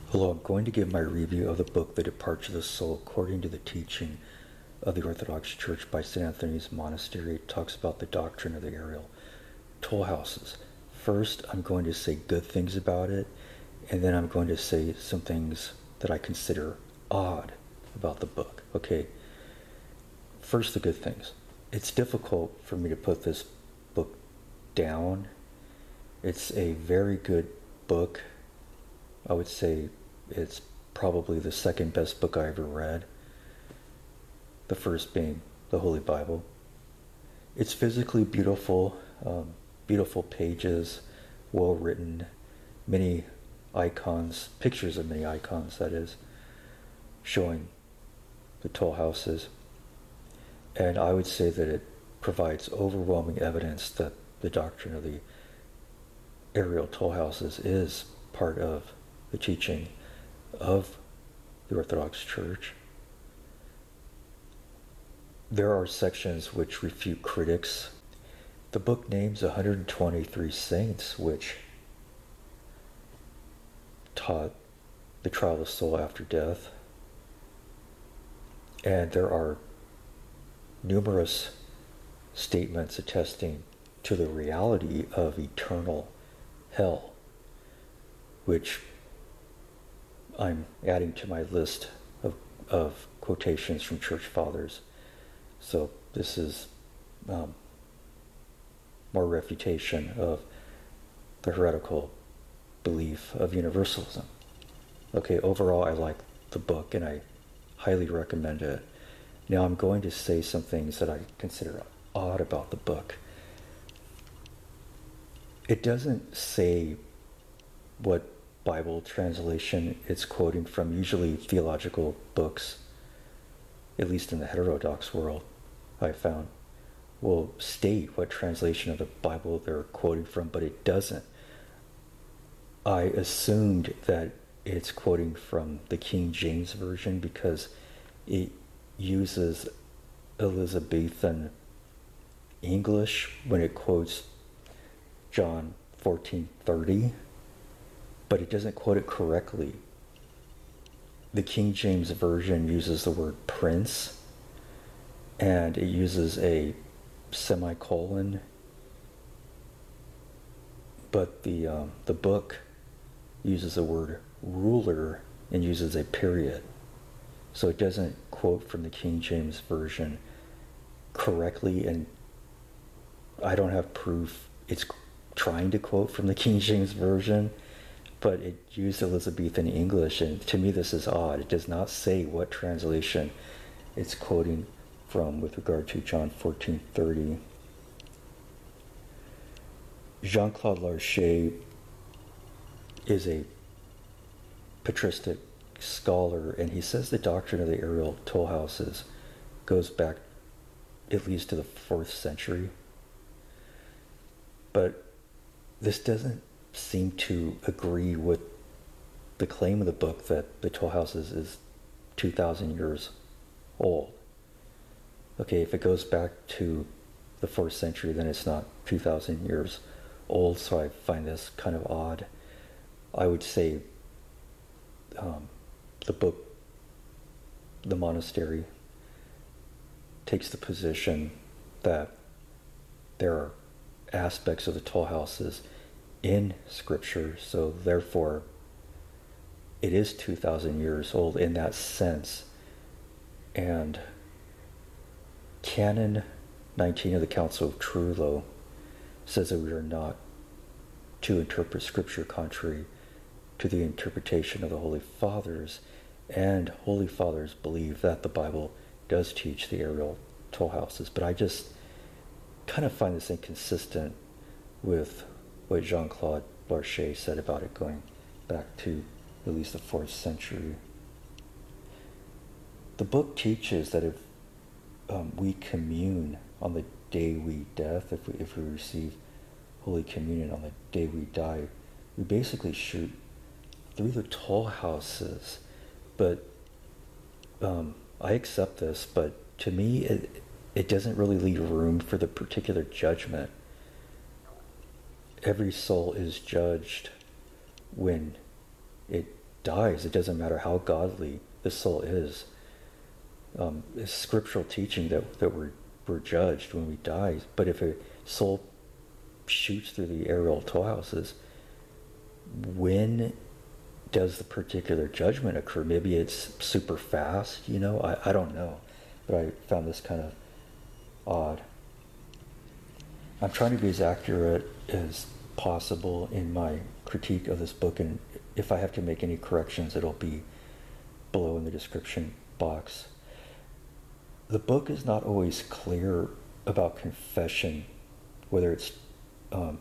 Hello, I'm going to give my review of the book The Departure of the Soul according to the teaching of the Orthodox Church by St. Anthony's Monastery. It talks about the doctrine of the aerial toll houses. First, I'm going to say good things about it, and then I'm going to say some things that I consider odd about the book. Okay, first the good things. It's difficult for me to put this book down. It's a very good book. I would say it's probably the second best book I ever read. The first being the Holy Bible. It's physically beautiful, beautiful pages, well written, many icons, pictures of many icons, that is, showing the toll houses. And I would say that it provides overwhelming evidence that the doctrine of the aerial toll houses is part of the teaching of the Orthodox Church. There are sections which refute critics. The book names 123 saints which taught the trial of the soul after death. And there are numerous statements attesting to the reality of eternal hell, which I'm adding to my list of quotations from church fathers. So this is more refutation of the heretical belief of universalism. Okay, overall I like the book and I highly recommend it. Now I'm going to say some things that I consider odd about the book. It doesn't say what Bible translation it's quoting from. Usually theological books, at least in the heterodox world, I found, will state what translation of the Bible they're quoting from, but it doesn't. I assumed that it's quoting from the King James Version because it uses Elizabethan English when it quotes John 14:30, but it doesn't quote it correctly. The King James Version uses the word prince, and it uses a semicolon, but the book uses the word ruler and uses a period. So it doesn't quote from the King James Version correctly, and I don't have proof it's trying to quote from the King James Version, but it used Elizabethan English, and to me this is odd. It does not say what translation it's quoting from with regard to John 14:30. Jean-Claude Larcher is a patristic scholar, and he says the doctrine of the aerial toll houses goes back at least to the 4th century. But this doesn't seem to agree with the claim of the book that the toll houses is 2,000 years old. Okay, if it goes back to the 4th century, then it's not 2,000 years old, so I find this kind of odd. I would say the book, the monastery, takes the position that there are aspects of the toll houses in Scripture, so therefore it is 2,000 years old in that sense. And Canon 19 of the Council of Trullo says that we are not to interpret Scripture contrary to the interpretation of the Holy Fathers, and Holy Fathers believe that the Bible does teach the aerial toll houses. But I just kind of find this inconsistent with what Jean-Claude Larcher said about it going back to at least the 4th century. The book teaches that if we commune on the day we death, if we receive Holy Communion on the day we die, we basically shoot through the toll houses. But I accept this, but to me it doesn't really leave room for the particular judgment. Every soul is judged when it dies, it doesn't matter how godly the soul is. It's scriptural teaching that we're judged when we die. But if a soul shoots through the aerial toll houses, when does the particular judgment occur? Maybe it's super fast, I don't know. But I found this kind of odd. I'm trying to be as accurate as possible in my critique of this book, and if I have to make any corrections, it'll be below in the description box. The book is not always clear about confession, whether it's to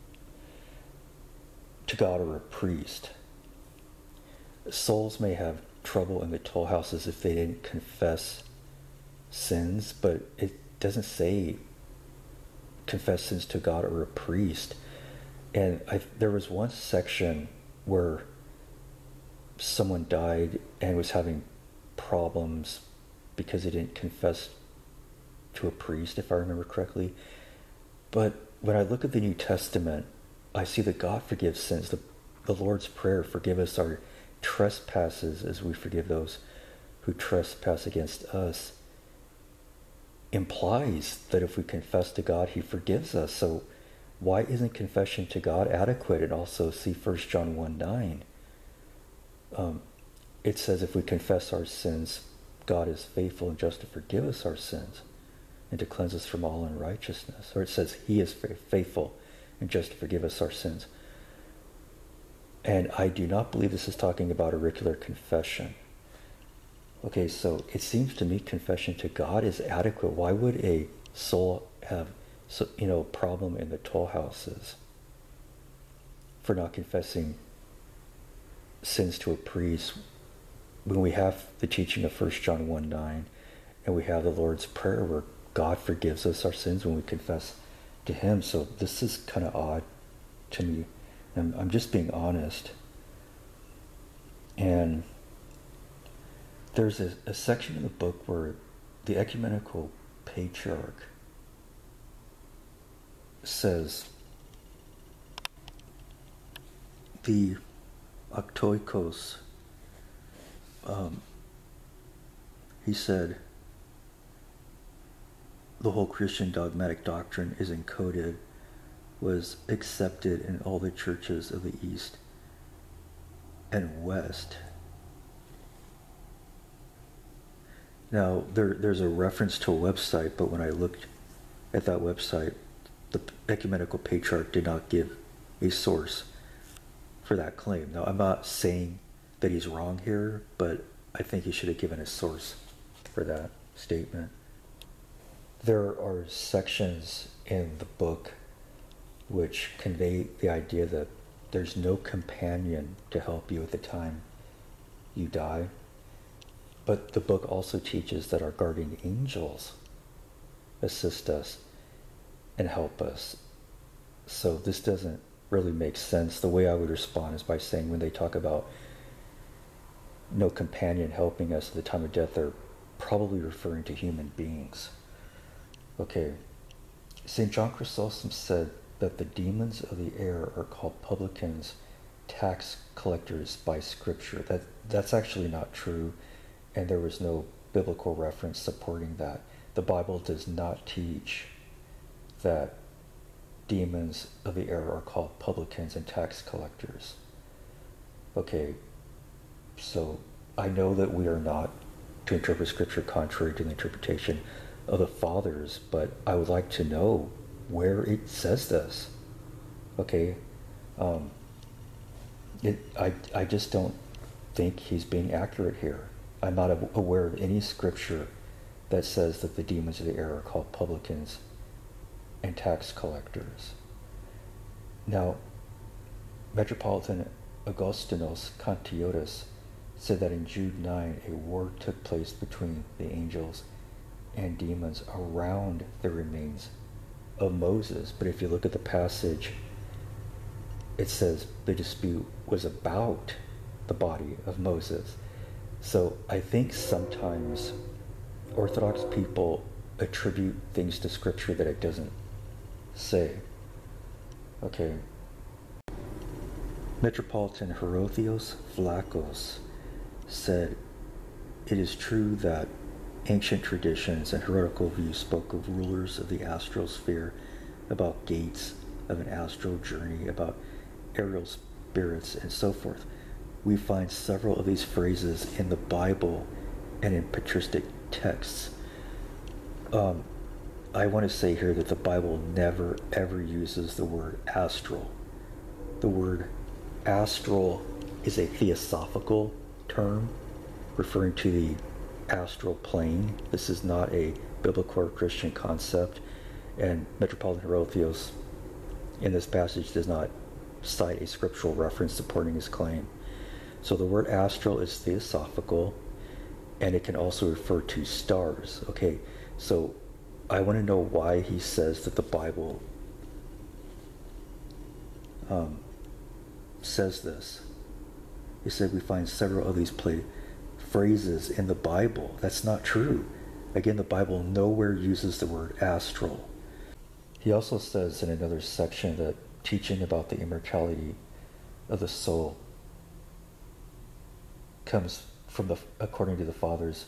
God or a priest. Souls may have trouble in the toll houses if they didn't confess sins, but it doesn't say confess sins to God or a priest. And there was one section where someone died and was having problems because they didn't confess to a priest, if I remember correctly. But when I look at the New Testament, I see that God forgives sins. The Lord's Prayer, forgive us our trespasses as we forgive those who trespass against us, implies that if we confess to God, he forgives us. So why isn't confession to God adequate? And also see 1 John 1:9. It says if we confess our sins, God is faithful and just to forgive us our sins and to cleanse us from all unrighteousness. Or it says he is faithful and just to forgive us our sins. And I do not believe this is talking about auricular confession. Okay, so it seems to me confession to God is adequate. Why would a soul have problem in the toll houses for not confessing sins to a priest when we have the teaching of 1 John 1:9 and we have the Lord's Prayer where God forgives us our sins when we confess to him? So this is kind of odd to me. And I'm just being honest. And there's a section in the book where the ecumenical patriarch says the Octoikos, he said the whole Christian dogmatic doctrine is encoded, was accepted in all the churches of the East and West. Now, there's a reference to a website, but when I looked at that website, the ecumenical patriarch did not give a source for that claim. Now, I'm not saying that he's wrong here, but I think he should have given a source for that statement. There are sections in the book which convey the idea that there's no companion to help you at the time you die. But the book also teaches that our guardian angels assist us and help us. So this doesn't really make sense. The way I would respond is by saying when they talk about no companion helping us at the time of death, they're probably referring to human beings. Okay, St. John Chrysostom said that the demons of the air are called publicans, tax collectors by Scripture. That's actually not true, and there was no biblical reference supporting that. The Bible does not teach that demons of the air are called publicans and tax collectors. Okay, so I know that we are not to interpret Scripture contrary to the interpretation of the fathers, but I would like to know where it says this. Okay, I just don't think he's being accurate here. I'm not aware of any scripture that says that the demons of the air are called publicans and tax collectors. Now, Metropolitan Augustinos Cantiotus said that in Jude 9, a war took place between the angels and demons around the remains of Moses. But if you look at the passage, it says the dispute was about the body of Moses. So I think sometimes Orthodox people attribute things to Scripture that it doesn't say. Okay. Metropolitan Hierotheos Vlachos said, "It is true that ancient traditions and heretical views spoke of rulers of the astral sphere, about gates of an astral journey, about aerial spirits, and so forth. We find several of these phrases in the Bible and in patristic texts." I want to say here that the Bible never ever uses the word astral. The word astral is a theosophical term referring to the astral plane. This is not a biblical or Christian concept, and Metropolitan Hierotheos in this passage does not cite a scriptural reference supporting his claim. So the word astral is theosophical, and it can also refer to stars. Okay, so I want to know why he says that the Bible says this. He said we find several of these phrases in the Bible. That's not true. Again, the Bible nowhere uses the word astral. He also says in another section that teaching about the immortality of the soul comes from according to fathers,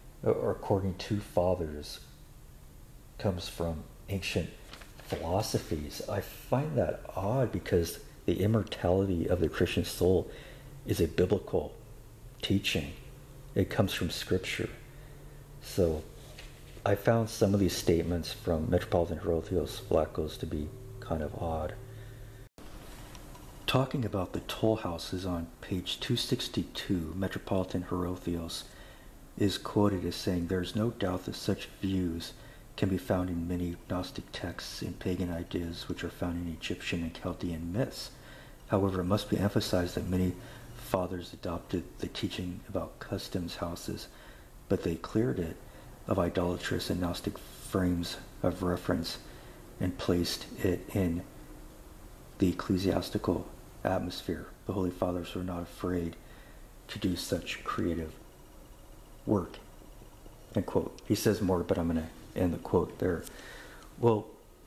comes from ancient philosophies. I find that odd because the immortality of the Christian soul is a biblical teaching. It comes from Scripture. So I found some of these statements from Metropolitan Hierotheos Vlachos to be kind of odd. Talking about the toll houses on page 262, Metropolitan Hierotheos is quoted as saying, "There is no doubt that such views can be found in many Gnostic texts and pagan ideas which are found in Egyptian and Chaldean myths. However, it must be emphasized that many fathers adopted the teaching about customs houses, but they cleared it of idolatrous and Gnostic frames of reference and placed it in the ecclesiastical atmosphere. The Holy Fathers were not afraid to do such creative work." End quote. He says more, but I'm going to end the quote there. Well,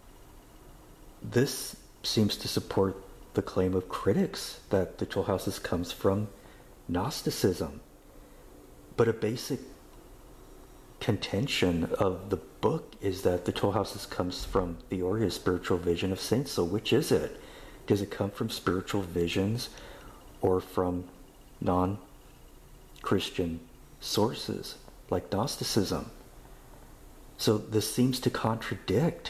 this seems to support the claim of critics that the toll houses comes from Gnosticism. But a basic contention of the book is that the toll houses comes from theoria, spiritual vision of saints. So which is it? Does it come from spiritual visions or from non-Christian sources like Gnosticism? So this seems to contradict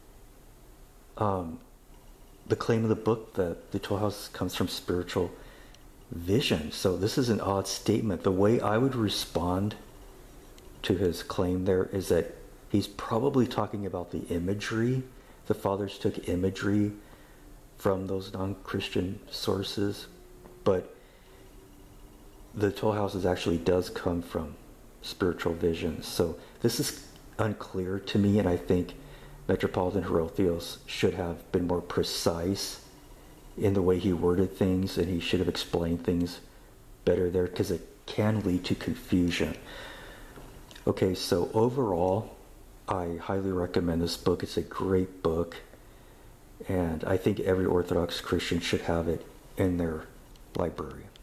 the claim of the book that the toll house comes from spiritual vision. So this is an odd statement. The way I would respond to his claim there is that he's probably talking about the imagery. The fathers took imagery from those non-Christian sources, but the toll houses actually does come from spiritual visions. So this is unclear to me, and I think Metropolitan Hierotheos should have been more precise in the way he worded things, and he should have explained things better there, because it can lead to confusion. Okay, so overall, I highly recommend this book. It's a great book, and I think every Orthodox Christian should have it in their library.